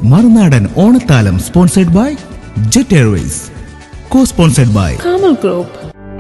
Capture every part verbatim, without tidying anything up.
മറുനാടൻ ഓണത്താലം sponsored by Jet Airways, co sponsored by Carmel group.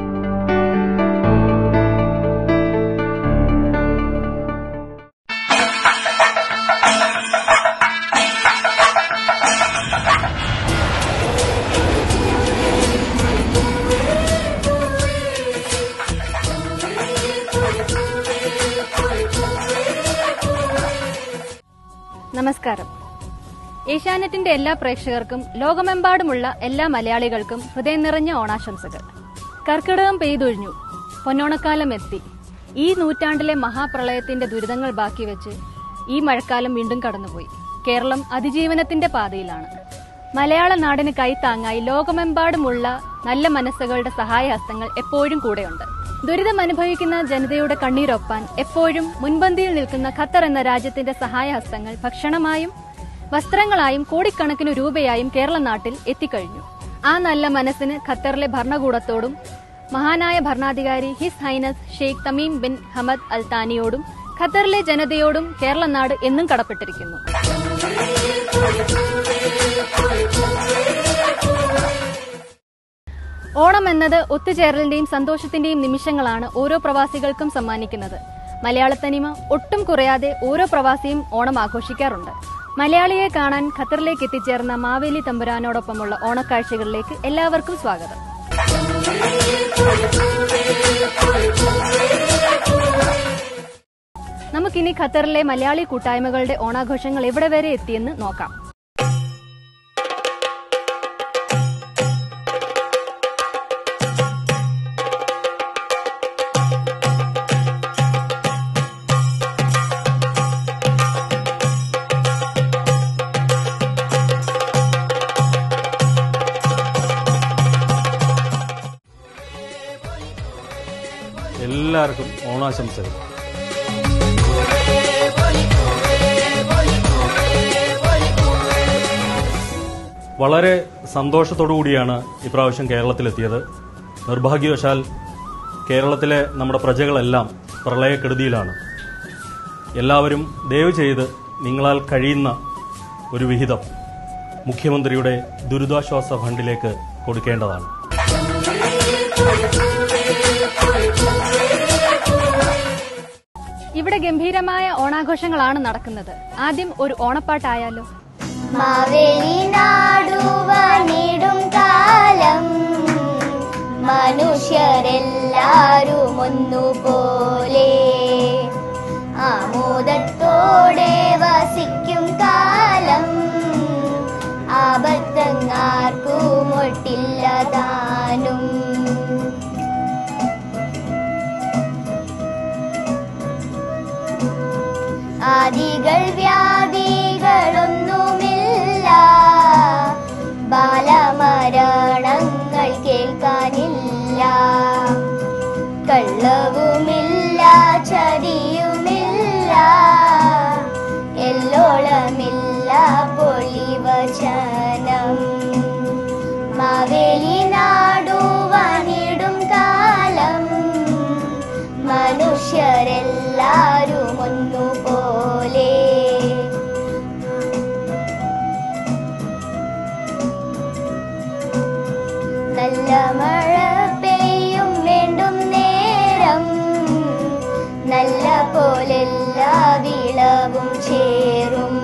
നമസ്കാരം. ഏഷ്യാനെറ്റിന്റെ എല്ലാ പ്രേക്ഷകർക്കും ലോകമെമ്പാടുമുള്ള എല്ലാ മലയാളികൾക്കും ഹൃദയം നിറഞ്ഞ ഓണാശംസകൾ. കർക്കിടകം പെയ്തൊഴിഞ്ഞു, പൊന്നോണക്കാലം എത്തി. ഈ നൂറ്റാണ്ടിലെ മഹാപ്രളയത്തിന്റെ ദുരിതങ്ങൾ ബാക്കി വെച്ച് ഈ മഴക്കാലം വീണ്ടും കടന്നുപോയി. കേരളം അതിജീവനത്തിന്റെ പാതയിലാണ്. മലയാള നാടിന് കൈത്താങ്ങായി ലോകമെമ്പാടുമുള്ള നല്ല മനസ്സുകളുടെ സഹായഹസ്തങ്ങൾ എപ്പോഴും കൂടെയുണ്ട്. ദുരിതം അനുഭവിക്കുന്ന ജനതയുടെ കണ്ണീരൊപ്പാൻ എപ്പോഴും മുൻപന്തിയിൽ നിൽക്കുന്ന ഖത്തർ എന്ന രാജ്യത്തിന്റെ സഹായഹസ്തങ്ങൾ ഭക്ഷണമായും വസ്ത്രങ്ങളായും കോടിക്കണക്കിന് രൂപയായും കേരള നാട്ടിൽ എത്തിക്കഴിഞ്ഞു. ആ നല്ല മനസ്സിന് ഖത്തറിലെ ഭരണകൂടത്തോടും മഹാനായ ഭരണാധികാരി his highness Sheikh Tamim bin Hamad Al താനിയോടും ഖത്തറിലെ ജനതയോടും കേരള നാട് എന്നും കടപ്പെട്ടിരിക്കുന്നു. ഓണം എന്നത് ഒത്തുചേരലിന്റെയും സന്തോഷത്തിന്റെയും നിമിഷങ്ങളാണ് ഓരോ പ്രവാസികൾക്കും സമ്മാനിക്കുന്നത്. മലയാളത്തനിമ ഒട്ടും കുറയാതെ ഓരോ പ്രവാസിയും ഓണം ആഘോഷിക്കാറുണ്ട്. മലയാളിയെ കാണാൻ ഖത്തറിലേക്ക് എത്തിച്ചേർന്ന മാവേലി തമ്പുരാനോടൊപ്പമുള്ള ഓണക്കാഴ്ചകളിലേക്ക് എല്ലാവർക്കും സ്വാഗതം. നമുക്കിനി ഖത്തറിലെ മലയാളി കൂട്ടായ്മകളുടെ ഓണാഘോഷങ്ങൾ എവിടെ വരെ എത്തിയെന്ന് നോക്കാം. എല്ലാവർക്കും ഓണാശംസകൾ. വളരെ സന്തോഷത്തോടു കൂടിയാണ് ഇപ്രാവശ്യം കേരളത്തിലെത്തിയത്. നിർഭാഗ്യവശാൽ കേരളത്തിലെ നമ്മുടെ പ്രജകളെല്ലാം പ്രളയക്കെടുതിയിലാണ്. എല്ലാവരും ദയവ് ചെയ്ത് നിങ്ങളാൽ കഴിയുന്ന ഒരു വിഹിതം മുഖ്യമന്ത്രിയുടെ ദുരിതാശ്വാസ ഫണ്ടിലേക്ക് കൊടുക്കേണ്ടതാണ്. ഇവിടെ ഗംഭീരമായ ഓണാഘോഷങ്ങളാണ് നടക്കുന്നത്. ആദ്യം ഒരു ഓണപ്പാട്ടായാലോ? മാവേലി നാടുവാണിടും കാലം മനുഷ്യരെല്ലാരും ഒന്നുപോലെ ആമോദത്തോടെ വസിക്കും കാലം ആപത്തങ്ങാർക്കും ഒട്ടില്ലതാനും. ആദികൾ വ്യാധികളൊന്നുമില്ല, ബാലമരണങ്ങൾ കേൾക്കാനില്ല, കള്ളവുമില്ല, ചതിയുമില്ല, എല്ലോളമില്ല പൊളിവചനം. മാവേലി നാടുവാണിടും കാലം മനുഷ്യരെല്ലാരും ഒന്നുപോലെ. നല്ല മഴ പെയ്യും വേണ്ടും നേരം, നല്ല പോലെല്ലാ വിളവും ചേരും,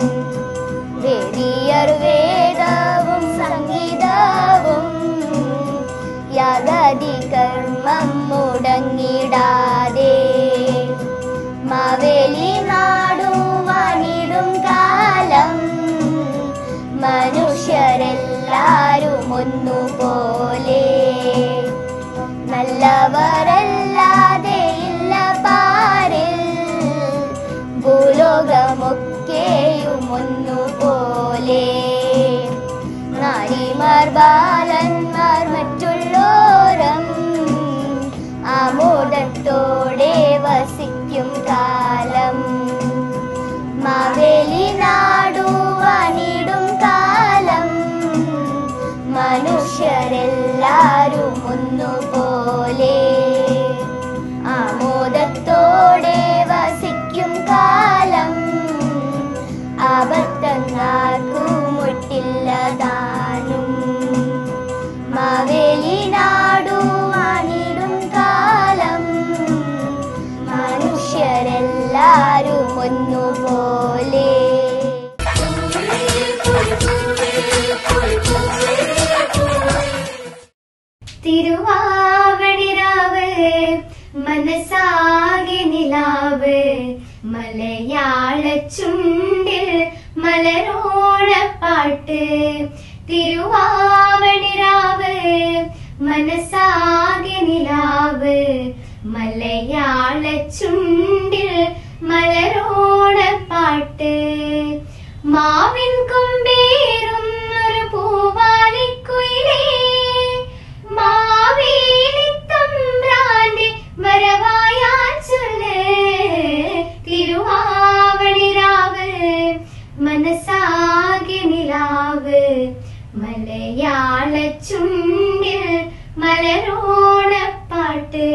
വേദിയർ വേദവും സംഗീതവും യാഗാദി കർമ്മം മുടങ്ങിടാതെ. മാവേലി നാടുവാണിടും കാലം മനുഷ്യരെല്ലാരും ഒന്നുപോലെ. നല്ലവരല്ലാതെ ഇല്ല പാരിൽ, ഭൂലോകമൊക്കെയും ഒന്നുപോലെ. നാരിമാർ ബാലന്മാർ മറ്റുള്ളോരം ആമോദത്തോടെ വസിക്കും കാലം. മാവേലി നാടുവാണിടും കാലം മനുഷ്യരെല്ലാരും ഒന്നുപോലെ ആമോദത്തോടെ വസിക്കും കാലം ആപത്തങ്ങാർക്കും കേട്ടില്ലതാനും. മാവേലി നാടുവാണിടും കാലം മനുഷ്യരെല്ലാരും ഒന്നുപോലെ. തിരുവാവണിരാവ് മനസ്സാകെ നിലാവ് മലയാള ചുണ്ടിൽ മലരോണപ്പാട്ട്. തിരുവാവണിരാവ് മനസ്സാകെ നിലാവ് മലയാള ചുണ്ടിൽ മലരോണപ്പാട്ട്. മാവിൻ കൊമ്പേറും ഒരു പൂവാലിക്കുയിലേ മാവേലി തമ്പ്രാന്റെ വരവായാൽ ചൊല്ല്. തിരുവാവണിരാവ് മനസ്സാകെ നിലാവ് മലയാള ചുണ്ടിൽ മലരോണപ്പാട്ട്.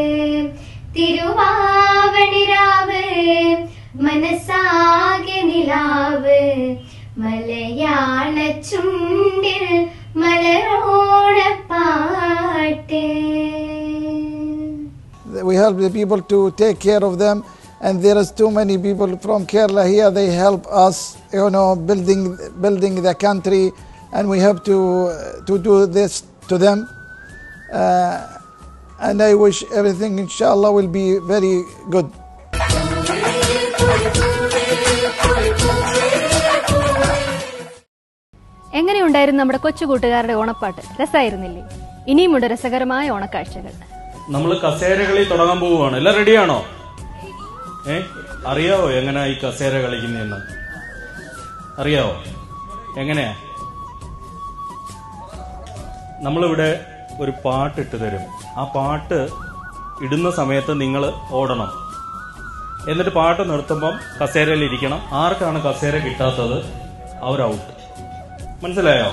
തിരുവാവണിരാവ് മനസ്സാകെ നിലാവ് മലയാള ചുണ്ടിൽ മലരോണപ്പാട്ട്. We help the people to take care of them, and there is too many people from Kerala here. They help us, you know, building building the country, and we have to to do this to them. Uh, and I wish everything, inshallah, will be very good. എങ്ങനെയുണ്ടായിരുന്നു നമ്മുടെ കൊച്ചു കൂട്ടുകാരുടെ ഓണപ്പാട്ട്? രസമായിരുന്നില്ലേ? ഇനിയുമുണ്ട് രസകരമായ ഓണക്കാഴ്ചകൾ. നമ്മൾ കസേരകളി തുടങ്ങാൻ പോവുകയാണ്. എല്ലാം റെഡിയാണോ? ഏ അറിയാവോ എങ്ങനെയാ ഈ കസേര കളിക്കുന്നതെന്ന്? അറിയാവോ എങ്ങനെയാ? നമ്മളിവിടെ ഒരു പാട്ടിട്ട് തരും. ആ പാട്ട് ഇടുന്ന സമയത്ത് നിങ്ങൾ ഓടണം. എന്നിട്ട് പാട്ട് നിർത്തുമ്പം കസേരയിൽ ഇരിക്കണം. ആർക്കാണ് കസേര കിട്ടാത്തത് അവർ ഔട്ട്. മനസ്സിലായോ?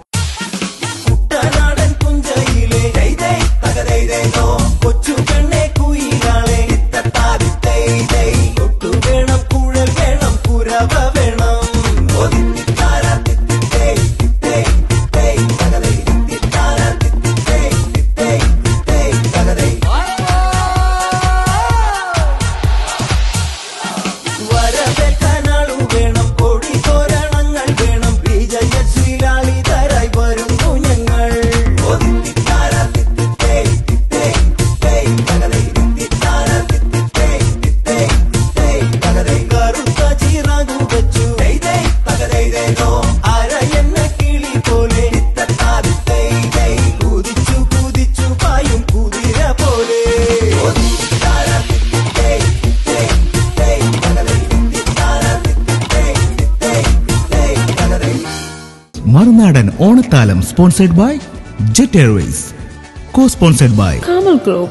മറുനാടൻ ഓണത്താലം sponsored by Jet Airways, co sponsored by Carmel Group.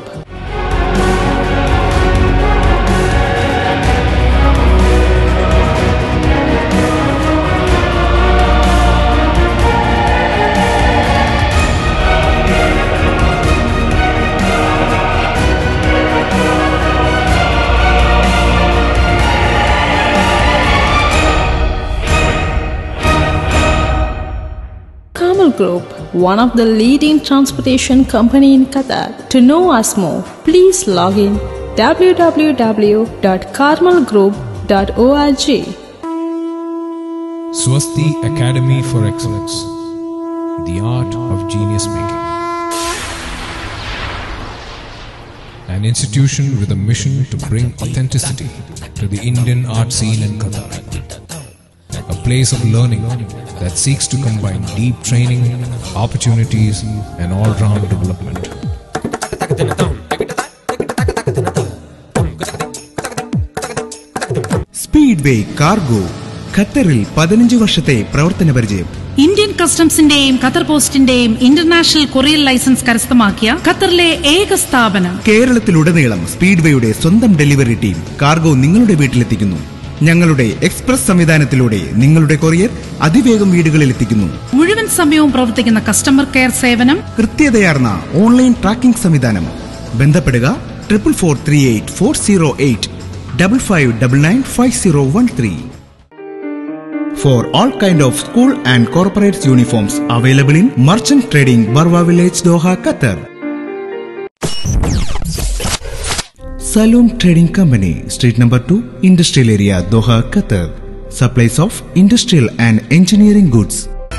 Carmel Group, one of the leading transportation company in Qatar. To know us more, please log in w w w dot carmel group dot org. Swasti Academy for Excellence, the art of genius making. An institution with a mission to bring authenticity to the Indian art scene in Qatar. A place of learning that seeks to combine deep training, opportunities, and all-round development. Speedway cargo, ഖത്തറിൽ പതിനഞ്ച് വർഷത്തെ പ്രവർത്തന പരിചയം. Indian കസ്റ്റംസിന്റെയും Qatar പോസ്റ്റിന്റെയും international courier license കരസ്ഥമാക്കിയ ഖത്തറിലെ ഏക സ്ഥാപനം. കേരളത്തിലുടനീളം സ്പീഡ്വേയുടെ സ്വന്തം ഡെലിവറി ടീം കാർഗോ നിങ്ങളുടെ വീട്ടിലെത്തിക്കുന്നു. ഞങ്ങളുടെ എക്സ്പ്രസ് സംവിധാനത്തിലൂടെ നിങ്ങളുടെ കൊറിയർ അതിവേഗം വീടുകളിൽ എത്തിക്കുന്നു. മുഴുവൻ സമയവും പ്രവർത്തിക്കുന്ന കസ്റ്റമർ കെയർ സേവനം, കൃത്യതയാർന്ന ഓൺലൈൻ ട്രാക്കിംഗ് സംവിധാനം. ബന്ധപ്പെടുക triple four three eight four zero eight double five double nine five zero one three. For all kind of school and corporate uniforms available in Merchant Trading, Barwa Village, Doha, Qatar. Saloon Trading Company, Street Number two, Industrial Area, Doha, Qatar. Supplies of industrial and engineering goods.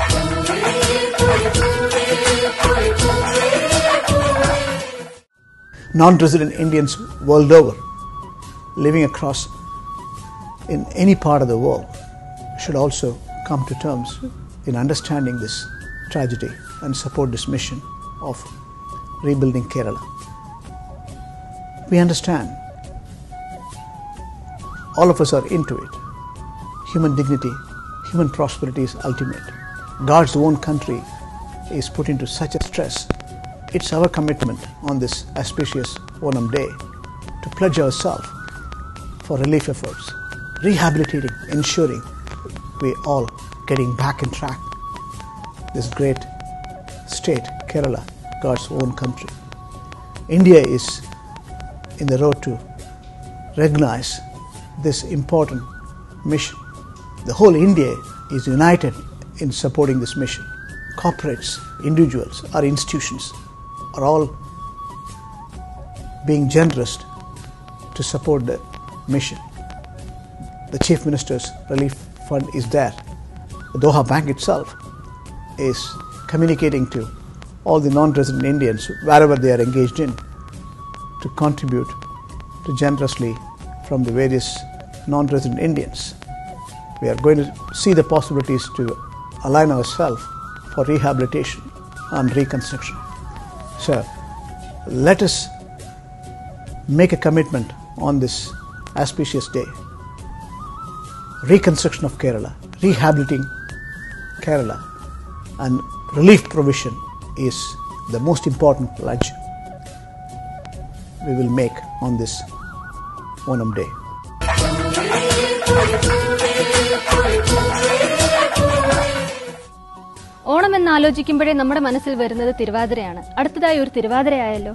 Non-resident Indians world over, living across in any part of the world, should also come to terms in understanding this tragedy and support this mission of rebuilding Kerala. We understand, all of us are into it. Human dignity, human prosperity is ultimate. God's own country is put into such a stress. It's our commitment on this auspicious Onam day to pledge ourselves for relief efforts, rehabilitating, ensuring we all getting back in track this great state, Kerala, God's own country. India is in the road to recognize this important mission. The whole India is united in supporting this mission. Corporates, individuals, our institutions are all being generous to support the mission. The Chief Minister's Relief Fund is there. The Doha Bank itself is communicating to all the non-resident Indians wherever they are engaged in to contribute to generously from the various non-resident Indians. We are going to see the possibilities to align ourselves for rehabilitation and reconstruction. So let us make a commitment on this auspicious day. Reconstruction of Kerala, rehabilitating Kerala, and relief provision is the most important pledge we will make on this Onam day. Onam എന്നാലോചിക്കുമ്പോഴേ നമ്മുടെ മനസ്സിൽ വരുന്നത് തിരുവാതിരയാണ്. അടുത്തതായി ഒരു തിരുവാതിരയായല്ലോ.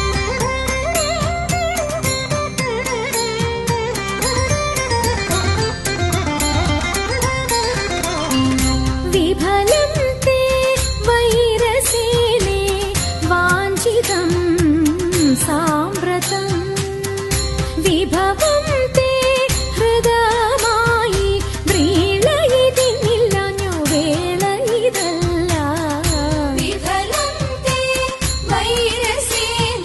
വിഫലം തേ വൈരസേനേ വാഞ്ചിതം സാമ്പ്രതം വിഭവം തേ ഹൃദയമായി വ്രീളയിതിന്നില്ലഞ്ഞു വേളയിതല്ല. വിഫലം തേ വൈരസേനേ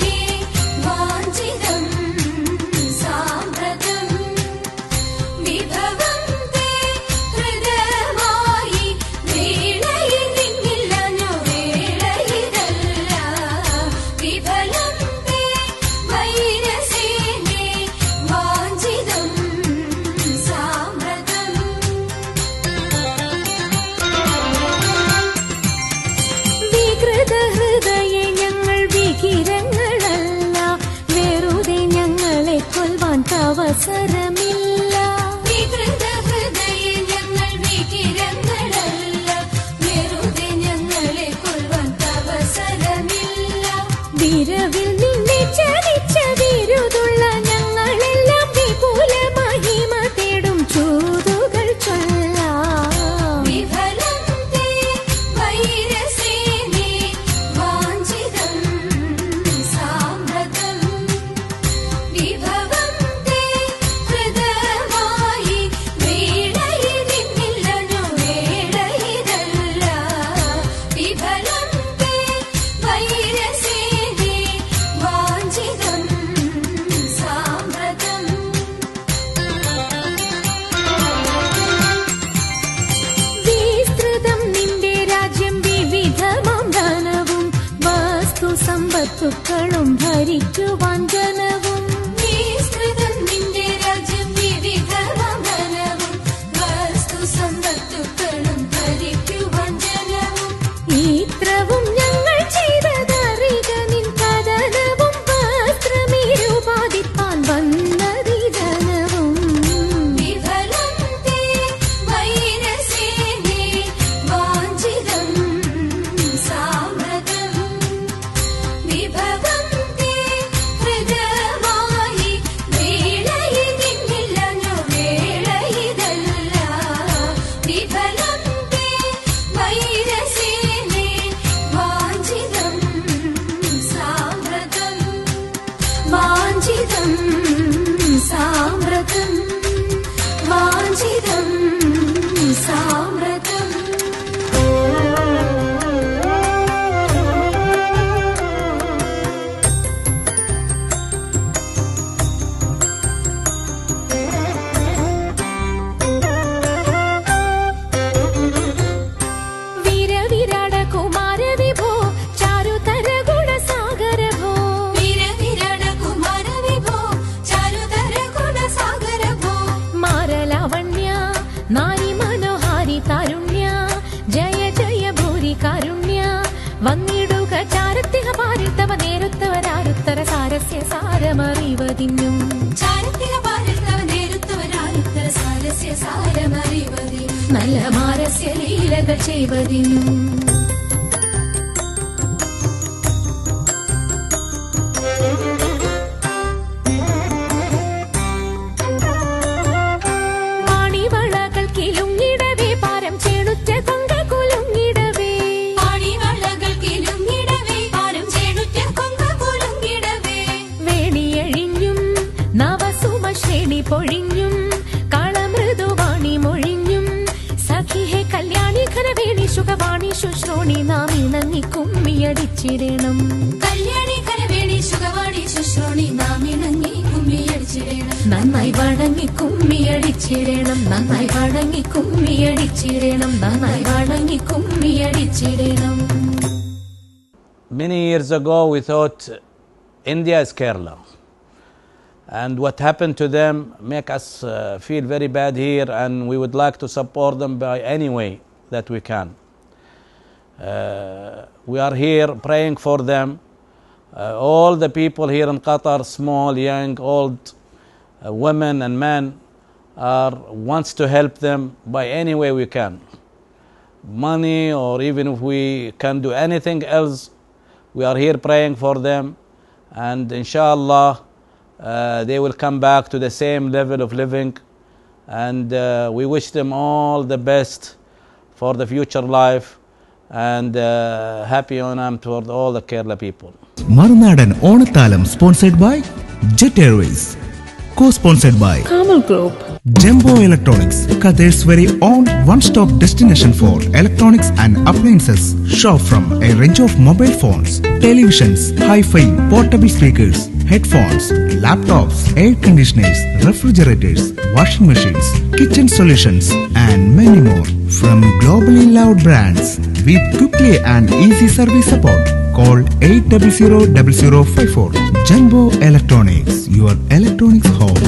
സാമ്രതം വാഞ്ചിതം സാമ്രതം. വന്നിടുക ചാരത്തിഹ പാരിൽ തവ നേരുത്തവരാരുത്തര സാരസ്യ സാരമറിവതിന്നും ചാരത്തിഹ പാരിൽ തവ നേരുത്തവരാരുത്തര സാരസ്യ സാരമറിവതിനും നല്ല മാരസ്യ ലീലകൾ ചെയ്വതിനും. വാണിവളകൾ കിലുങ്ങിടവേ പാരം ചേണുറ്റ കൊങ്ക കുലുങ്ങിടവേ ശ്രേണി പൊഴിഞ്ഞും കളമൃദുവാണി മൊഴിഞ്ഞും സഖിഹെ കല്യാണി ഖരവേണി സുഖവാണി ശുശ്രോണി നാം ഇണങ്ങി കുമ്മിയടിച്ചിടണം. കല്യാണി ഖരവേണി സുഖവാണി ശുശ്രോണി നാം ഇണങ്ങി കുമ്മിയടിച്ചിടണം. നന്നായി വണങ്ങി കുമ്മിയടിച്ചിടണം. നന്നായി വണങ്ങി കുമ്മിയടിച്ചിടണം. നന്നായി വണങ്ങി കുമ്മിയടിച്ചിടണം. Many years ago we thought India is Kerala. And what happened to them make us uh, feel very bad here, and we would like to support them by any way that we can. Uh, we are here praying for them. Uh, all the people here in Qatar, small, young, old, uh, women and men, are wants to help them by any way we can. Money, or even if we can do anything else, we are here praying for them, and inshallah Uh, they will come back to the same level of living, and uh, we wish them all the best for the future life, and uh, happy Onam for all the Kerala people. Marunadan Onathalam sponsored by Jet Airways, co-sponsored by Kamal Group, Jumbo Electronics, Qatar's very own one-stop destination for electronics and appliances. Shop from a range of mobile phones, televisions, hi-fi, portable speakers, headphones, laptops, air conditioners, refrigerators, washing machines, kitchen solutions, and many more from globally loved brands with quickly and easy service support. Call eight zero zero zero zero five four. Jumbo Electronics, your electronics home.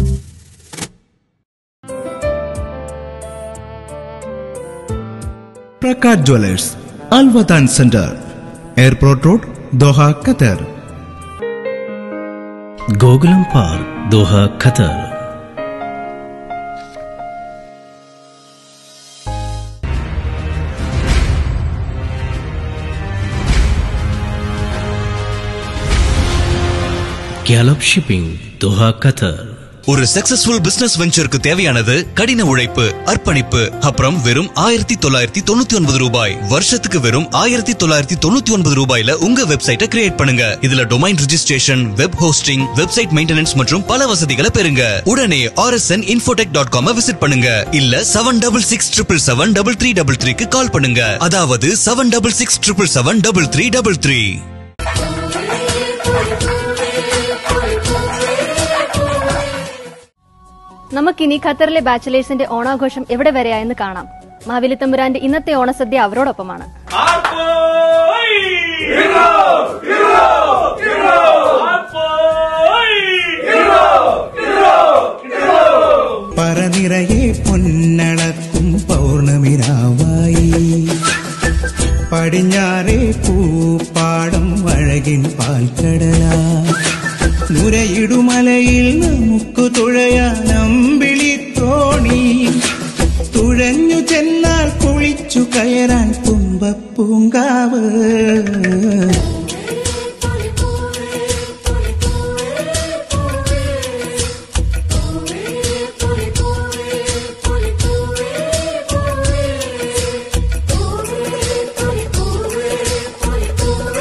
Prakash Jewelers, Al Watan Center, Airport Road, Doha, Qatar. Gokulam Park, Doha, Qatar. Gallop Shipping, Doha, Qatar. ஒரு successful business வெஞ்சருக்கு தேவையானது கடின உழைப்பு, அர்ப்பணிப்பு, அப்புறம் வெறும் ஆயிரத்தி தொள்ளாயிரத்தி தொண்ணூத்தி ஒன்பது ரூபாய். வருஷத்துக்கு வெறும் ஆயிரத்தி தொள்ளாயிரத்தி தொண்ணூத்தி ஒன்பது ரூபாயில உங்க வெப்சைட்டை கிரியேட் பண்ணுங்க. இதுல domain registration, web hosting, website maintenance மற்றும் பல வசதிகளை பெறுங்க. உடனே R S N infotech dot com visit பண்ணுங்க. இல்ல seven double six triple seven double three double த்ரீக்கு கால் பண்ணுங்க. அதாவது seven double six triple seven double three double three. നമുക്കിനി ഖത്തറിലെ ബാച്ചിലേഴ്സിന്റെ ഓണാഘോഷം എവിടെ വരെയായെന്ന് കാണാം. മാവേലി തമ്പുരാന്റെ ഇന്നത്തെ ഓണസദ്യ അവരോടൊപ്പമാണ്. പറനിറയെ പൊന്നളക്കും പൗർണമിരാവായി, പടിഞ്ഞാറേ പൂപ്പാടം അഴകിൻ പാൽക്കടലാ, നുരയിടുമലയിൽ നമുക്ക് തുഴയാനമ്പിളി തോണി, തുഴഞ്ഞു ചെന്നാൽ കുളിച്ചു കയറാൻ തുമ്പപ്പൂങ്കാവ്.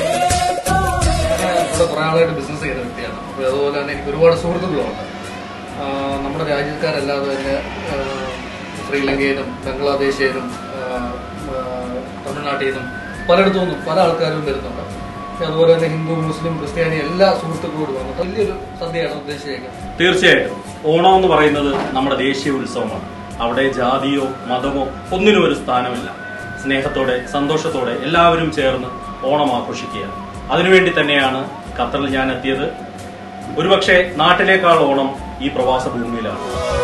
ബിസിനസ് ചെയ്ത വ്യക്തിയാണ്. അതുപോലെ തന്നെ എനിക്ക് ഒരുപാട് സുഹൃത്തുക്കളുണ്ട്. നമ്മുടെ രാജ്യക്കാരല്ലാതെ തന്നെ ശ്രീലങ്കയിലും ബംഗ്ലാദേശിലും തമിഴ്നാട്ടിൽ നിന്നും പലയിടത്തു നിന്നും പല ആൾക്കാരും വരുന്നുണ്ട്. അതുപോലെ തന്നെ ഹിന്ദു, മുസ്ലിം, ക്രിസ്ത്യാനി എല്ലാ സുഹൃത്തുക്കളോടും വന്നിട്ട് വലിയൊരു സദ്യയാണ് ഉദ്ദേശിച്ചേക്കുന്നത്. തീർച്ചയായിട്ടും ഓണം എന്ന് പറയുന്നത് നമ്മുടെ ദേശീയ ഉത്സവമാണ്. അവിടെ ജാതിയോ മതമോ ഒന്നിനും ഒരു സ്ഥാനമില്ല. സ്നേഹത്തോടെ സന്തോഷത്തോടെ എല്ലാവരും ചേർന്ന് ഓണം ആഘോഷിക്കുക. അതിനുവേണ്ടി തന്നെയാണ് ഖത്തറിൽ ഞാൻ എത്തിയത്. ഒരുപക്ഷെ നാട്ടിലേക്കാൾ ഓണം ഈ പ്രവാസ ഭൂമിയിലാണ്.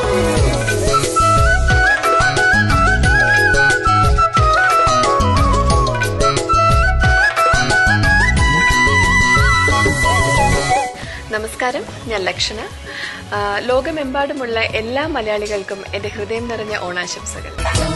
നമസ്കാരം, ഞാൻ ലക്ഷണ. ലോകമെമ്പാടുമുള്ള എല്ലാ മലയാളികൾക്കും എൻ്റെ ഹൃദയം നിറഞ്ഞ ഓണാശംസകൾ.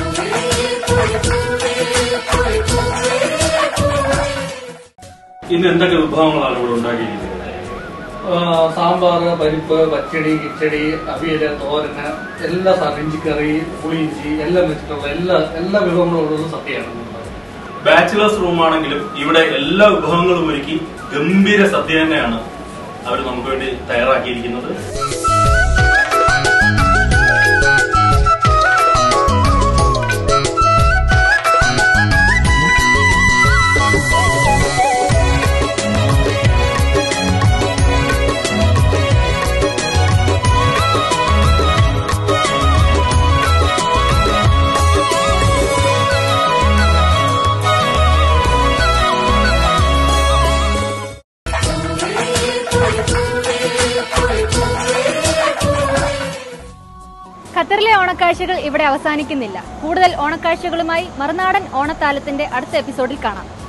ഇന്ന് എന്തൊക്കെ വിഭവങ്ങളാണ് ഇവിടെ ഉണ്ടാക്കിയിരിക്കുന്നത്? സാമ്പാർ, പരിപ്പ്, പച്ചടി, കിച്ചടി, അവിയല്, തോരന്, എല്ലാ സാധനം, ഇഞ്ചിക്കറി, പുളിയിഞ്ചി എല്ലാം വെച്ചിട്ടുള്ള എല്ലാ എല്ലാ വിഭവങ്ങളും സദ്യയാണ്. ബാച്ചിലേഴ്സ് റൂം ആണെങ്കിലും ഇവിടെ എല്ലാ വിഭവങ്ങളും ഒരുക്കി ഗംഭീര സദ്യ തന്നെയാണ് അവർ നമുക്ക് വേണ്ടി തയ്യാറാക്കിയിരിക്കുന്നത്. ഖത്തറിലെ ഓണക്കാഴ്ചകൾ ഇവിടെ അവസാനിക്കുന്നില്ല. കൂടുതൽ ഓണക്കാഴ്ചകളുമായി മറുനാടൻ ഓണത്താലത്തിന്റെ അടുത്ത എപ്പിസോഡിൽ കാണാം.